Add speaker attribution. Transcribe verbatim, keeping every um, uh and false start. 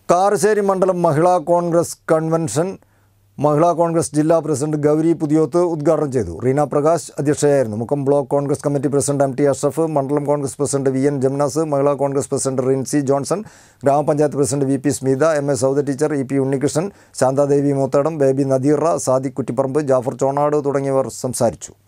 Speaker 1: കാരശ്ശേരി മണ്ഡലം മഹിളാ കോൺഗ്രസ് കൺവെൻഷൻ മഹിളാ കോൺഗ്രസ് ജില്ലാ പ്രസിഡന്റ് ഗൗരി പുതിയോത്ത് ഉദ്ഘാടനം ചെയ്തു. റീന പ്രകാശ് അധ്യക്ഷയായിരുന്നു. Mukkam block Congress committee president M T Ashraf, മണ്ഡലം Congress president V N Jamnas, മഹിളാ കോൺഗ്രസ് പ്രസിഡന്റ് റിൻസി ജോൺസൺ, ഗ്രാമപഞ്ചായത്ത് president V P Smitha, M A Sauda teacher, E P Unnikrishnan, Shanthadevi Moothadam, Baby Nadeera, Sadiq Kuttiparamba, Jafar Chonad തുടങ്ങിയവർ സംസാരിച്ചു.